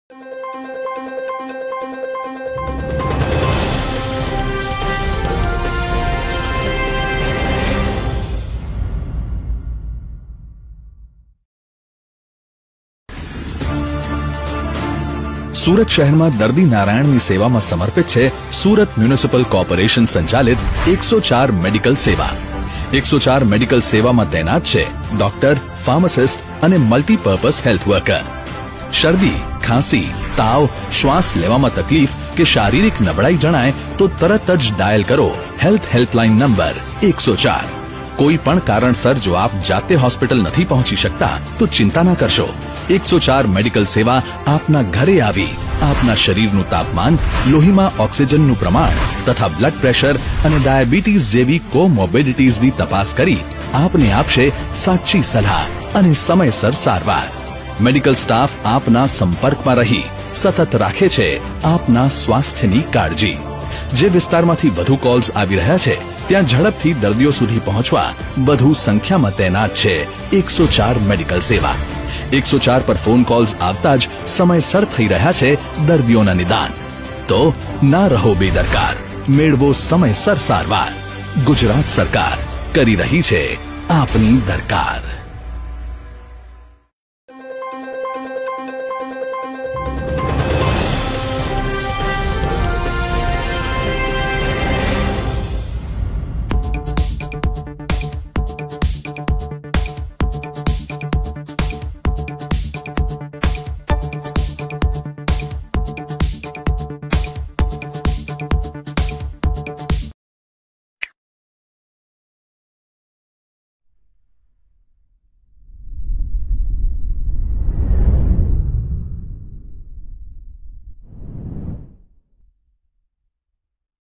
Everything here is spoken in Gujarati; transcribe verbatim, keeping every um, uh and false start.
સુરત શહેરમાં દર્દી નારાયણની સેવામાં સમર્પિત છે સુરત મ્યુનિસિપલ કોર્પોરેશન સંચાલિત એકસો ચાર મેડિકલ સેવા। એકસો ચાર મેડિકલ સેવામાં તૈનાત છે ડોક્ટર, ફાર્માસિસ્ટ અને મલ્ટીપર્પઝ હેલ્થ વર્કર। શરદી, ખાંસી, તાવ, શ્વાસ લેવામાં તકલીફ કે શારીરિક નબળાઈ જણાય તો તરત જ ડાયલ કરો હેલ્થ હેલ્પલાઇન નંબર એકસો ચાર। કોઈ પણ કારણસર જો આપ જાતે હોસ્પિટલ નથી પહોંચી શકતા તો ચિંતા ના કરશો। એકસો ચાર મેડિકલ સેવા આપના ઘરે આવી આપના શરીરનું તાપમાન, લોહીમાં ઓક્સિજનનું પ્રમાણ તથા બ્લડ પ્રેશર અને ડાયાબિટીસ જેવી કોમોર્બિડિટીઝની તપાસ કરી આપને આપશે સાચી સલાહ અને સમયસર સારવાર। મેડિકલ સ્ટાફ આપના સંપર્કમાં રહી સતત રાખે છે આપના સ્વાસ્થ્યની કાળજી। જે વિસ્તારમાંથી વધુ કોલ્સ આવી રહ્યા છે ત્યાં ઝડપથી દર્દીઓ સુધી પહોંચવા વધુ સંખ્યામાં તૈનાત છે એકસો ચાર મેડિકલ સેવા। એકસો ચાર પર ફોન કોલ્સ આવતા જ સમયસર થઈ રહ્યા છે દર્દીઓના નિદાન। તો ના રહો બેદરકાર, મેળવો સમયસર સારવાર। ગુજરાત સરકાર કરી રહી છે આપની દરકાર।